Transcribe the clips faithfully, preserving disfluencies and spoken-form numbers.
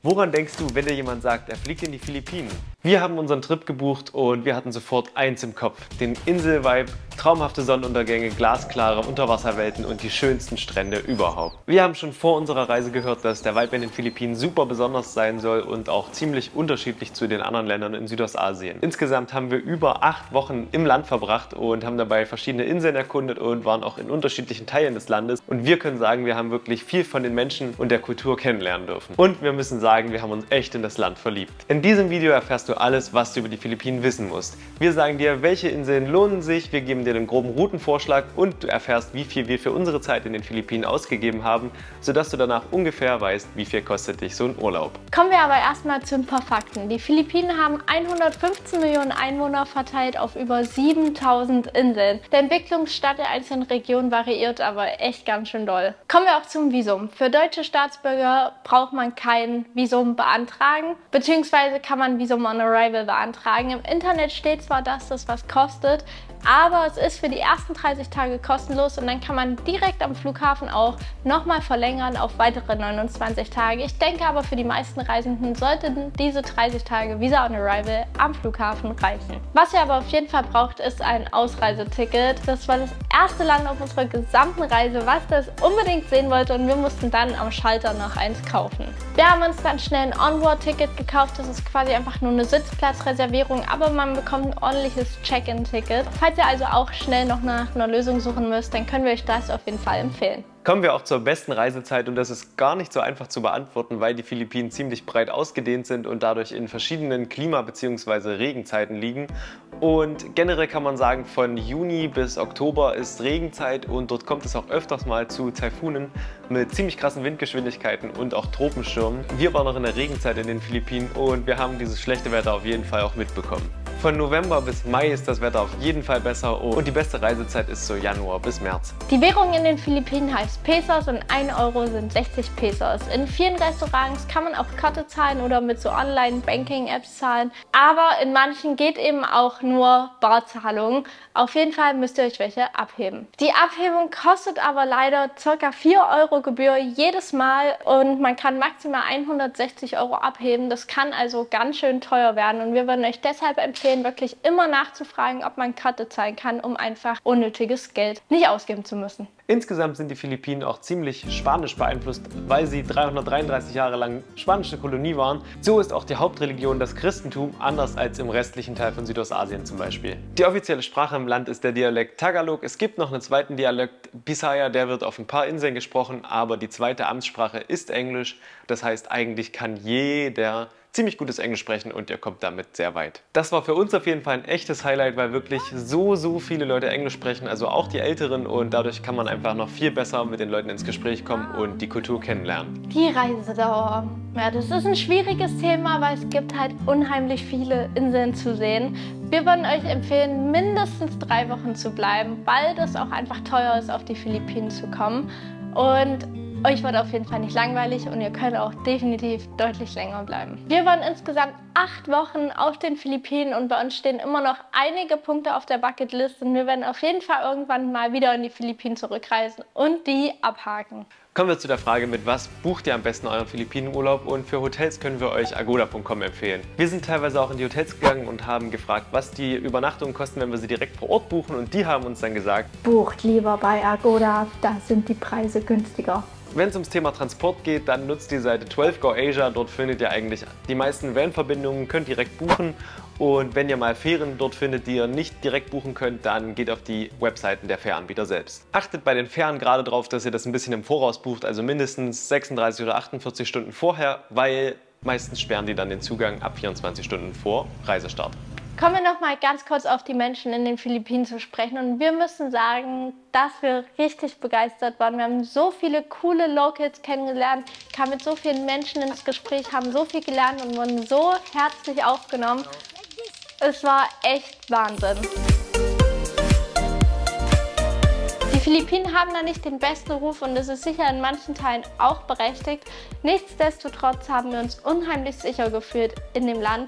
Woran denkst du, wenn dir jemand sagt, er fliegt in die Philippinen? Wir haben unseren Trip gebucht und wir hatten sofort eins im Kopf: den Insel-Vibe, traumhafte Sonnenuntergänge, glasklare Unterwasserwelten und die schönsten Strände überhaupt. Wir haben schon vor unserer Reise gehört, dass der Vibe in den Philippinen super besonders sein soll und auch ziemlich unterschiedlich zu den anderen Ländern in Südostasien. Insgesamt haben wir über acht Wochen im Land verbracht und haben dabei verschiedene Inseln erkundet und waren auch in unterschiedlichen Teilen des Landes. Und wir können sagen, wir haben wirklich viel von den Menschen und der Kultur kennenlernen dürfen. Und wir müssen sagen, wir haben uns echt in das Land verliebt. In diesem Video erfährst du alles, was du über die Philippinen wissen musst. Wir sagen dir, welche Inseln lohnen sich, wir geben dir den groben Routenvorschlag und du erfährst, wie viel wir für unsere Zeit in den Philippinen ausgegeben haben, sodass du danach ungefähr weißt, wie viel kostet dich so ein Urlaub. Kommen wir aber erstmal zu ein paar Fakten. Die Philippinen haben hundertfünfzehn Millionen Einwohner verteilt auf über siebentausend Inseln. Der Entwicklungsstand der einzelnen Regionen variiert aber echt ganz schön doll. Kommen wir auch zum Visum. Für deutsche Staatsbürger braucht man kein Visum beantragen, beziehungsweise kann man Visum on Arrival beantragen. Im Internet steht zwar, dass das was kostet, aber es ist für die ersten dreißig Tage kostenlos und dann kann man direkt am Flughafen auch nochmal verlängern auf weitere neunundzwanzig Tage. Ich denke aber, für die meisten Reisenden sollten diese dreißig Tage Visa on Arrival am Flughafen reichen. Was ihr aber auf jeden Fall braucht, ist ein Ausreiseticket. Das war das erste Land auf unserer gesamten Reise, was das unbedingt sehen wollte, und wir mussten dann am Schalter noch eins kaufen. Wir haben uns dann schnell ein Onboard-Ticket gekauft. Das ist quasi einfach nur eine Sitzplatzreservierung, aber man bekommt ein ordentliches Check-in-Ticket. Falls ihr also auch schnell noch nach einer Lösung suchen müsst, dann können wir euch das auf jeden Fall empfehlen. Kommen wir auch zur besten Reisezeit, und das ist gar nicht so einfach zu beantworten, weil die Philippinen ziemlich breit ausgedehnt sind und dadurch in verschiedenen Klima- bzw. Regenzeiten liegen. Und generell kann man sagen, von Juni bis Oktober ist Regenzeit und dort kommt es auch öfters mal zu Taifunen mit ziemlich krassen Windgeschwindigkeiten und auch Tropenstürmen. Wir waren noch in der Regenzeit in den Philippinen und wir haben dieses schlechte Wetter auf jeden Fall auch mitbekommen. Von November bis Mai ist das Wetter auf jeden Fall besser und die beste Reisezeit ist so Januar bis März. Die Währung in den Philippinen heißt Pesos und ein Euro sind sechzig Pesos. In vielen Restaurants kann man auch Karte zahlen oder mit so Online-Banking-Apps zahlen, aber in manchen geht eben auch nur Barzahlung. Auf jeden Fall müsst ihr euch welche abheben. Die Abhebung kostet aber leider ca. vier Euro Gebühr jedes Mal und man kann maximal hundertsechzig Euro abheben. Das kann also ganz schön teuer werden und wir würden euch deshalb empfehlen, wirklich immer nachzufragen, ob man Karte zahlen kann, um einfach unnötiges Geld nicht ausgeben zu müssen. Insgesamt sind die Philippinen auch ziemlich spanisch beeinflusst, weil sie dreihundertdreiunddreißig Jahre lang spanische Kolonie waren. So ist auch die Hauptreligion das Christentum, anders als im restlichen Teil von Südostasien zum Beispiel. Die offizielle Sprache im Land ist der Dialekt Tagalog. Es gibt noch einen zweiten Dialekt, Bisaya, der wird auf ein paar Inseln gesprochen, aber die zweite Amtssprache ist Englisch. Das heißt, eigentlich kann jeder ziemlich gutes Englisch sprechen und ihr kommt damit sehr weit. Das war für uns auf jeden Fall ein echtes Highlight, weil wirklich so, so viele Leute Englisch sprechen, also auch die Älteren, und dadurch kann man einfach noch viel besser mit den Leuten ins Gespräch kommen und die Kultur kennenlernen. Die Reisedauer. Ja, das ist ein schwieriges Thema, weil es gibt halt unheimlich viele Inseln zu sehen. Wir würden euch empfehlen, mindestens drei Wochen zu bleiben, weil das auch einfach teuer ist, auf die Philippinen zu kommen. Und euch wird auf jeden Fall nicht langweilig und ihr könnt auch definitiv deutlich länger bleiben. Wir waren insgesamt acht Wochen auf den Philippinen und bei uns stehen immer noch einige Punkte auf der Bucketlist und wir werden auf jeden Fall irgendwann mal wieder in die Philippinen zurückreisen und die abhaken. Kommen wir zu der Frage, mit was bucht ihr am besten euren Philippinenurlaub, und für Hotels können wir euch agoda punkt com empfehlen. Wir sind teilweise auch in die Hotels gegangen und haben gefragt, was die Übernachtungen kosten, wenn wir sie direkt vor Ort buchen, und die haben uns dann gesagt: Bucht lieber bei Agoda, da sind die Preise günstiger. Wenn es ums Thema Transport geht, dann nutzt die Seite zwölf Go Asia. Dort findet ihr eigentlich die meisten Van-Verbindungen, könnt direkt buchen. Und wenn ihr mal Fähren dort findet, die ihr nicht direkt buchen könnt, dann geht auf die Webseiten der Fähranbieter selbst. Achtet bei den Fähren gerade darauf, dass ihr das ein bisschen im Voraus bucht, also mindestens sechsunddreißig oder achtundvierzig Stunden vorher, weil meistens sperren die dann den Zugang ab vierundzwanzig Stunden vor Reisestart. Kommen wir noch mal ganz kurz auf die Menschen in den Philippinen zu sprechen, und wir müssen sagen, dass wir richtig begeistert waren. Wir haben so viele coole Locals kennengelernt, kamen mit so vielen Menschen ins Gespräch, haben so viel gelernt und wurden so herzlich aufgenommen. Es war echt Wahnsinn. Die Philippinen haben da nicht den besten Ruf und es ist sicher in manchen Teilen auch berechtigt. Nichtsdestotrotz haben wir uns unheimlich sicher gefühlt in dem Land.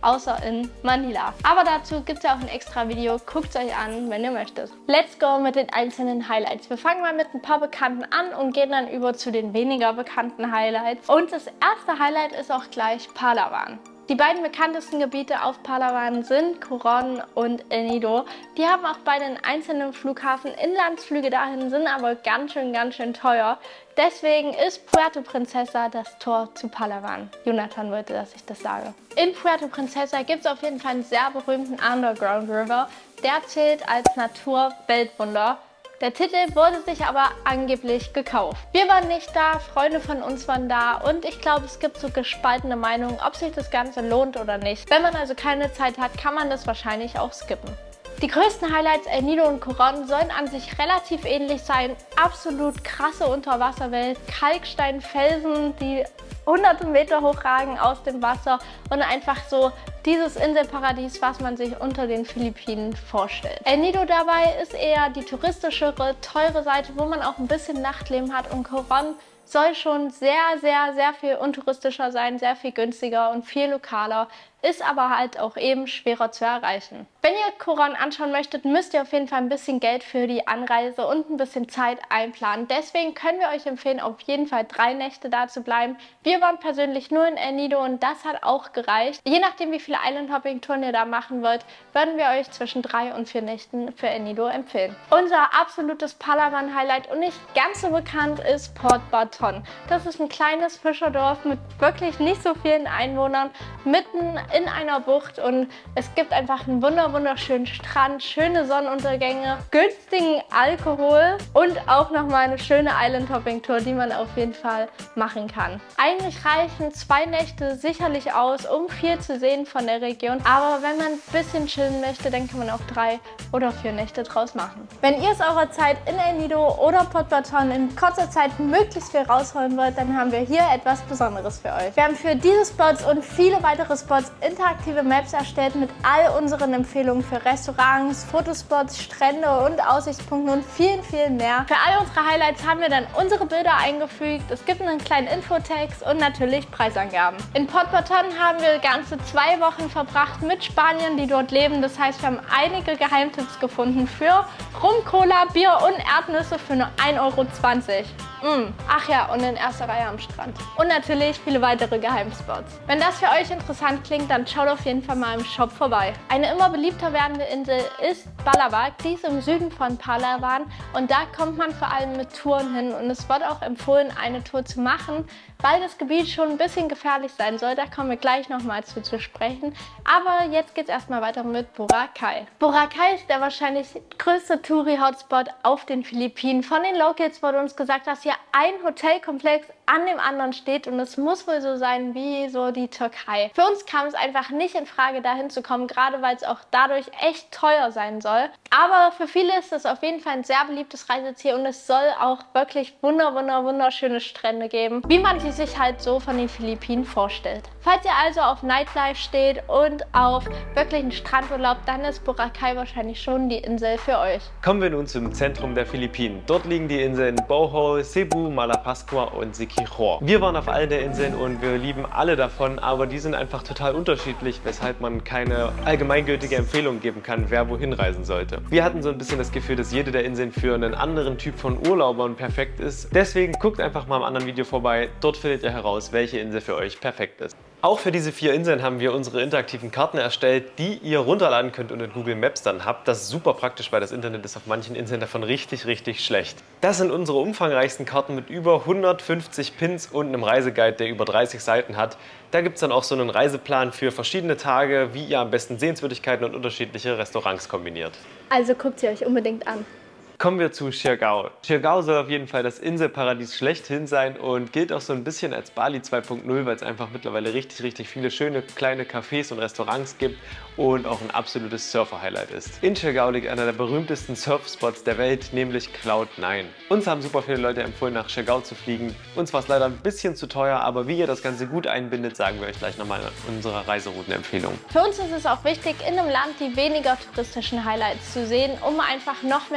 außer in Manila. Aber dazu gibt es ja auch ein extra Video, guckt es euch an, wenn ihr möchtet. Let's go mit den einzelnen Highlights. Wir fangen mal mit ein paar Bekannten an und gehen dann über zu den weniger bekannten Highlights. Und das erste Highlight ist auch gleich Palawan. Die beiden bekanntesten Gebiete auf Palawan sind Coron und El Nido. Die haben auch beide einen einzelnen Flughafen. Inlandsflüge dahin sind aber ganz schön, ganz schön teuer. Deswegen ist Puerto Princesa das Tor zu Palawan. Jonathan wollte, dass ich das sage. In Puerto Princesa gibt es auf jeden Fall einen sehr berühmten Underground River. Der zählt als Natur-Weltwunder. Der Titel wurde sich aber angeblich gekauft. Wir waren nicht da, Freunde von uns waren da und ich glaube, es gibt so gespaltene Meinungen, ob sich das Ganze lohnt oder nicht. Wenn man also keine Zeit hat, kann man das wahrscheinlich auch skippen. Die größten Highlights El Nido und Coron sollen an sich relativ ähnlich sein. Absolut krasse Unterwasserwelt, Kalksteinfelsen, die hunderte Meter hoch ragen aus dem Wasser und einfach so dieses Inselparadies, was man sich unter den Philippinen vorstellt. El Nido dabei ist eher die touristischere, teure Seite, wo man auch ein bisschen Nachtleben hat, und Coron soll schon sehr, sehr, sehr viel untouristischer sein, sehr viel günstiger und viel lokaler, ist aber halt auch eben schwerer zu erreichen. Wenn ihr Coron anschauen möchtet, müsst ihr auf jeden Fall ein bisschen Geld für die Anreise und ein bisschen Zeit einplanen. Deswegen können wir euch empfehlen, auf jeden Fall drei Nächte da zu bleiben. Wir waren persönlich nur in El Nido und das hat auch gereicht. Je nachdem, wie viele Island-Hopping-Touren ihr da machen wollt, würden wir euch zwischen drei und vier Nächten für El Nido empfehlen. Unser absolutes Palawan-Highlight und nicht ganz so bekannt ist Port Baton. Das ist ein kleines Fischerdorf mit wirklich nicht so vielen Einwohnern, mitten in einer Bucht, und es gibt einfach einen wunder wunderschönen Strand, schöne Sonnenuntergänge, günstigen Alkohol und auch nochmal eine schöne Island-Hopping-Tour, die man auf jeden Fall machen kann. Eigentlich reichen zwei Nächte sicherlich aus, um viel zu sehen von der Region, aber wenn man ein bisschen chillen möchte, dann kann man auch drei oder vier Nächte draus machen. Wenn ihr aus eurer Zeit in El Nido oder Port Baton in kurzer Zeit möglichst viel rausholen wollt, dann haben wir hier etwas Besonderes für euch. Wir haben für diese Spots und viele weitere Spots interaktive Maps erstellt mit all unseren Empfehlungen für Restaurants, Fotospots, Strände und Aussichtspunkte und vielen, vielen mehr. Für all unsere Highlights haben wir dann unsere Bilder eingefügt. Es gibt einen kleinen Infotext und natürlich Preisangaben. In Port Baton haben wir ganze zwei Wochen verbracht mit Spaniern, die dort leben. Das heißt, wir haben einige Geheimtipps gefunden für Rum, Cola, Bier und Erdnüsse für nur ein Euro zwanzig. Mm. Ach ja, und in erster Reihe am Strand. Und natürlich viele weitere Geheimspots. Wenn das für euch interessant klingt, dann schaut auf jeden Fall mal im Shop vorbei. Eine immer beliebter werdende Insel ist Balabac. Die ist im Süden von Palawan und da kommt man vor allem mit Touren hin, und es wird auch empfohlen, eine Tour zu machen, weil das Gebiet schon ein bisschen gefährlich sein soll. Da kommen wir gleich nochmal zu, zu sprechen. Aber jetzt geht es erstmal weiter mit Boracay. Boracay ist der wahrscheinlich größte Touri-Hotspot auf den Philippinen. Von den Locals wurde uns gesagt, dass hier ein Hotelkomplex an dem anderen steht, und es muss wohl so sein wie so die Türkei. Für uns kam es einfach nicht in Frage, dahin zu kommen, gerade weil es auch dadurch echt teuer sein soll. Aber für viele ist es auf jeden Fall ein sehr beliebtes Reiseziel, und es soll auch wirklich wunder, wunder, wunderschöne Strände geben, wie man sie sich halt so von den Philippinen vorstellt. Falls ihr also auf Nightlife steht und auf wirklichen Strandurlaub, dann ist Boracay wahrscheinlich schon die Insel für euch. Kommen wir nun zum Zentrum der Philippinen. Dort liegen die Inseln Bohol, Cebu, Malapascua und Siquijor. Wir waren auf allen der Inseln und wir lieben alle davon, aber die sind einfach total unterschiedlich, weshalb man keine allgemeingültige Empfehlung geben kann, wer wohin reisen sollte. Wir hatten so ein bisschen das Gefühl, dass jede der Inseln für einen anderen Typ von Urlaubern perfekt ist. Deswegen guckt einfach mal im anderen Video vorbei. Dort findet ihr heraus, welche Insel für euch perfekt ist. Auch für diese vier Inseln haben wir unsere interaktiven Karten erstellt, die ihr runterladen könnt und in Google Maps dann habt. Das ist super praktisch, weil das Internet ist auf manchen Inseln davon richtig, richtig schlecht. Das sind unsere umfangreichsten Karten mit über hundertfünfzig Pins und einem Reiseguide, der über dreißig Seiten hat. Da gibt es dann auch so einen Reiseplan für verschiedene Tage, wie ihr am besten Sehenswürdigkeiten und unterschiedliche Restaurants kombiniert. Also guckt sie euch unbedingt an. Kommen wir zu Siargao. Siargao soll auf jeden Fall das Inselparadies schlechthin sein und gilt auch so ein bisschen als Bali zwei Punkt null, weil es einfach mittlerweile richtig, richtig viele schöne kleine Cafés und Restaurants gibt und auch ein absolutes Surfer-Highlight ist. In Siargao liegt einer der berühmtesten Surfspots der Welt, nämlich Cloud nine. Uns haben super viele Leute empfohlen, nach Siargao zu fliegen. Uns war es leider ein bisschen zu teuer, aber wie ihr das Ganze gut einbindet, sagen wir euch gleich nochmal in unserer Reiseroutenempfehlung. Für uns ist es auch wichtig, in einem Land die weniger touristischen Highlights zu sehen, um einfach noch mehr in die Kultur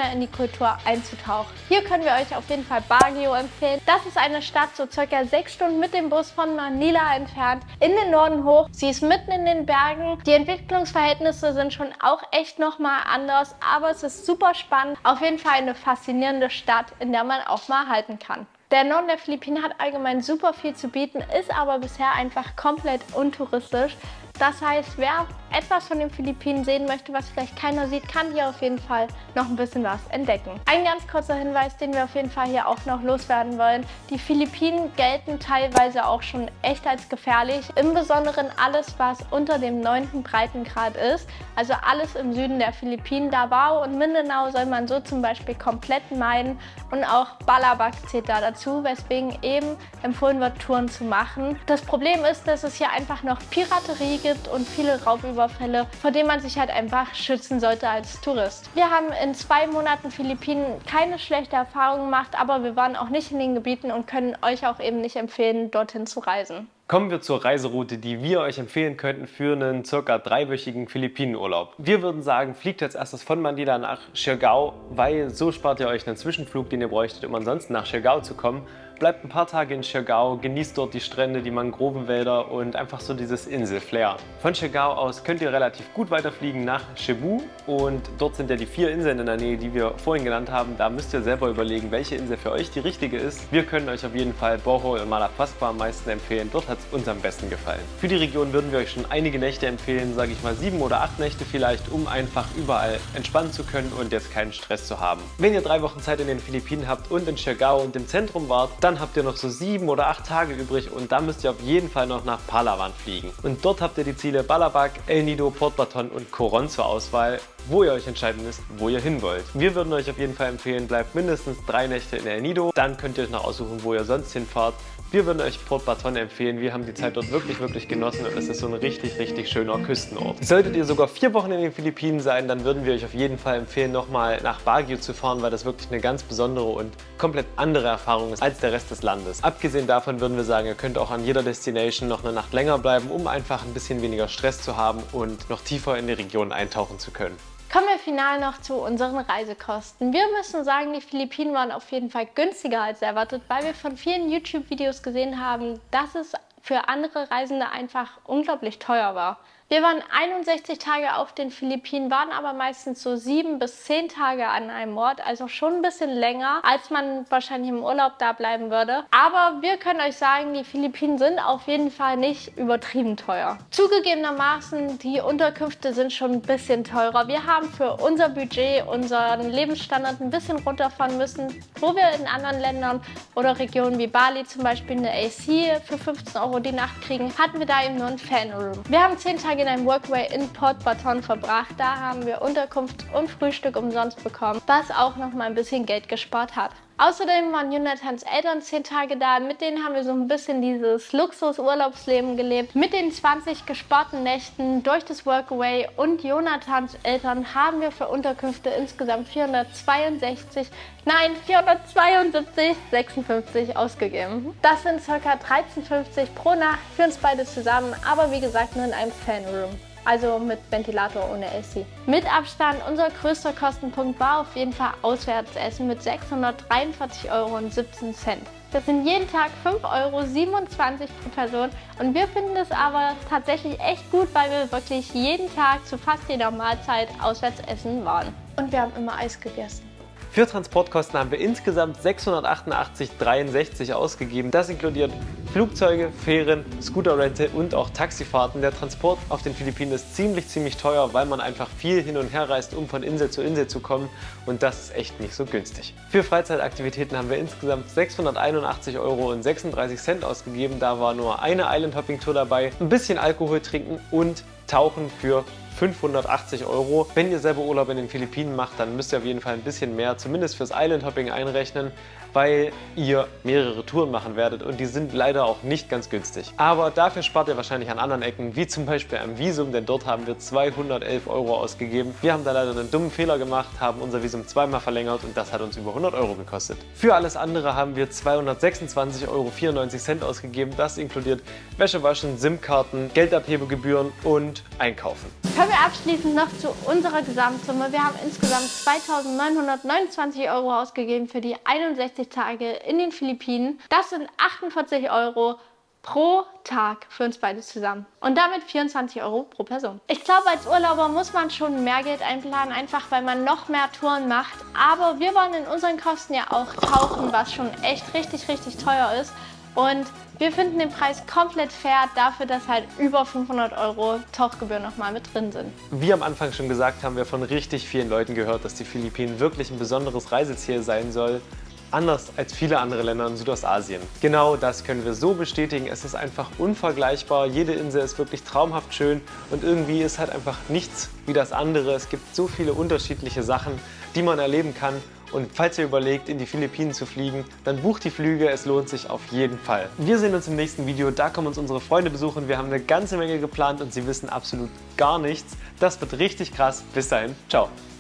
Kultur einzutauchen. Hier können wir euch auf jeden Fall Baguio empfehlen. Das ist eine Stadt so circa sechs Stunden mit dem Bus von Manila entfernt, in den Norden hoch. Sie ist mitten in den Bergen. Die Entwicklungsverhältnisse sind schon auch echt nochmal anders, aber es ist super spannend. Auf jeden Fall eine faszinierende Stadt, in der man auch mal halten kann. Der Norden der Philippinen hat allgemein super viel zu bieten, ist aber bisher einfach komplett untouristisch. Das heißt, wer etwas von den Philippinen sehen möchte, was vielleicht keiner sieht, kann hier auf jeden Fall noch ein bisschen was entdecken. Ein ganz kurzer Hinweis, den wir auf jeden Fall hier auch noch loswerden wollen. Die Philippinen gelten teilweise auch schon echt als gefährlich. Im Besonderen alles, was unter dem neunten Breitengrad ist. Also alles im Süden der Philippinen. Davao und Mindanao soll man so zum Beispiel komplett meiden. Und auch Balabac zählt da dazu, weswegen eben empfohlen wird, Touren zu machen. Das Problem ist, dass es hier einfach noch Piraterie gibt und viele Raubüberfälle, vor denen man sich halt einfach schützen sollte als Tourist. Wir haben in zwei Monaten Philippinen keine schlechte Erfahrung gemacht, aber wir waren auch nicht in den Gebieten und können euch auch eben nicht empfehlen, dorthin zu reisen. Kommen wir zur Reiseroute, die wir euch empfehlen könnten für einen circa dreiwöchigen Philippinenurlaub. Wir würden sagen, fliegt als erstes von Manila nach Siargao, weil so spart ihr euch einen Zwischenflug, den ihr bräuchtet, um ansonsten nach Siargao zu kommen. Bleibt ein paar Tage in Siargao, genießt dort die Strände, die Mangrovenwälder und einfach so dieses Inselflair. Von Siargao aus könnt ihr relativ gut weiterfliegen nach Cebu und dort sind ja die vier Inseln in der Nähe, die wir vorhin genannt haben. Da müsst ihr selber überlegen, welche Insel für euch die richtige ist. Wir können euch auf jeden Fall Bohol und Malapascua am meisten empfehlen. Dort hat es uns am besten gefallen. Für die Region würden wir euch schon einige Nächte empfehlen, sage ich mal sieben oder acht Nächte vielleicht, um einfach überall entspannen zu können und jetzt keinen Stress zu haben. Wenn ihr drei Wochen Zeit in den Philippinen habt und in Siargao und im Zentrum wart, dann Dann habt ihr noch so sieben oder acht Tage übrig und dann müsst ihr auf jeden Fall noch nach Palawan fliegen. Und dort habt ihr die Ziele Balabac, El Nido, Port Baton und Coron zur Auswahl, wo ihr euch entscheiden müsst, wo ihr hin wollt. Wir würden euch auf jeden Fall empfehlen, bleibt mindestens drei Nächte in El Nido, dann könnt ihr euch noch aussuchen, wo ihr sonst hinfahrt. Wir würden euch Port Baton empfehlen. Wir haben die Zeit dort wirklich, wirklich genossen und es ist so ein richtig, richtig schöner Küstenort. Solltet ihr sogar vier Wochen in den Philippinen sein, dann würden wir euch auf jeden Fall empfehlen, nochmal nach Baguio zu fahren, weil das wirklich eine ganz besondere und komplett andere Erfahrung ist als der Rest des Landes. Abgesehen davon würden wir sagen, ihr könnt auch an jeder Destination noch eine Nacht länger bleiben, um einfach ein bisschen weniger Stress zu haben und noch tiefer in die Region eintauchen zu können. Kommen wir final noch zu unseren Reisekosten. Wir müssen sagen, die Philippinen waren auf jeden Fall günstiger als erwartet, weil wir von vielen YouTube-Videos gesehen haben, dass es für andere Reisende einfach unglaublich teuer war. Wir waren einundsechzig Tage auf den Philippinen, waren aber meistens so sieben bis zehn Tage an einem Ort, also schon ein bisschen länger, als man wahrscheinlich im Urlaub da bleiben würde. Aber wir können euch sagen, die Philippinen sind auf jeden Fall nicht übertrieben teuer. Zugegebenermaßen, die Unterkünfte sind schon ein bisschen teurer. Wir haben für unser Budget unseren Lebensstandard ein bisschen runterfahren müssen, wo wir in anderen Ländern oder Regionen wie Bali zum Beispiel eine A C für fünfzehn Euro die Nacht kriegen, hatten wir da eben nur ein Fan-Room. Wir haben zehn Tage in einem Workaway in Port Baton verbracht. Da haben wir Unterkunft und Frühstück umsonst bekommen, was auch noch mal ein bisschen Geld gespart hat. Außerdem waren Jonathans Eltern zehn Tage da. Mit denen haben wir so ein bisschen dieses Luxus-Urlaubsleben gelebt. Mit den zwanzig gesparten Nächten durch das Workaway und Jonathans Eltern haben wir für Unterkünfte insgesamt vierhundertzweiundsechzig, nein, vierhundertzweiundsiebzig Komma sechsundfünfzig ausgegeben. Das sind ca. dreizehn fünfzig pro Nacht für uns beide zusammen, aber wie gesagt nur in einem Fanroom. Also mit Ventilator ohne A C. Mit Abstand unser größter Kostenpunkt war auf jeden Fall Auswärtsessen mit sechshundertdreiundvierzig Euro siebzehn. Das sind jeden Tag fünf Euro siebenundzwanzig pro Person und wir finden es aber tatsächlich echt gut, weil wir wirklich jeden Tag zu fast jeder Mahlzeit auswärts essen waren. Und wir haben immer Eis gegessen. Für Transportkosten haben wir insgesamt sechshundertachtundachtzig Komma dreiundsechzig ausgegeben. Das inkludiert Flugzeuge, Fähren, Scooter-Rental und auch Taxifahrten. Der Transport auf den Philippinen ist ziemlich, ziemlich teuer, weil man einfach viel hin und her reist, um von Insel zu Insel zu kommen und das ist echt nicht so günstig. Für Freizeitaktivitäten haben wir insgesamt sechshunderteinundachtzig Euro sechsunddreißig ausgegeben. Da war nur eine Island-Hopping-Tour dabei, ein bisschen Alkohol trinken und Tauchen für fünfhundertachtzig Euro. Wenn ihr selber Urlaub in den Philippinen macht, dann müsst ihr auf jeden Fall ein bisschen mehr, zumindest fürs Island Hopping einrechnen, weil ihr mehrere Touren machen werdet und die sind leider auch nicht ganz günstig. Aber dafür spart ihr wahrscheinlich an anderen Ecken, wie zum Beispiel am Visum, denn dort haben wir zweihundertelf Euro ausgegeben. Wir haben da leider einen dummen Fehler gemacht, haben unser Visum zweimal verlängert und das hat uns über hundert Euro gekostet. Für alles andere haben wir zweihundertsechsundzwanzig Euro vierundneunzig ausgegeben. Das inkludiert Wäsche waschen, SIM-Karten, Geldabhebegebühren und Einkaufen. Kommen Kommen wir abschließend noch zu unserer Gesamtsumme. Wir haben insgesamt zweitausendneunhundertneunundzwanzig Euro ausgegeben für die einundsechzig Tage in den Philippinen. Das sind achtundvierzig Euro pro Tag für uns beide zusammen. Und damit vierundzwanzig Euro pro Person. Ich glaube, als Urlauber muss man schon mehr Geld einplanen, einfach weil man noch mehr Touren macht. Aber wir wollen in unseren Kosten ja auch tauchen, was schon echt richtig, richtig teuer ist. Und wir finden den Preis komplett fair dafür, dass halt über fünfhundert Euro Tauchgebühren nochmal mit drin sind. Wie am Anfang schon gesagt, haben wir von richtig vielen Leuten gehört, dass die Philippinen wirklich ein besonderes Reiseziel sein soll. Anders als viele andere Länder in Südostasien. Genau das können wir so bestätigen. Es ist einfach unvergleichbar. Jede Insel ist wirklich traumhaft schön und irgendwie ist halt einfach nichts wie das andere. Es gibt so viele unterschiedliche Sachen, die man erleben kann. Und falls ihr überlegt, in die Philippinen zu fliegen, dann bucht die Flüge, es lohnt sich auf jeden Fall. Wir sehen uns im nächsten Video, da kommen uns unsere Freunde besuchen. Wir haben eine ganze Menge geplant und sie wissen absolut gar nichts. Das wird richtig krass. Bis dahin, ciao.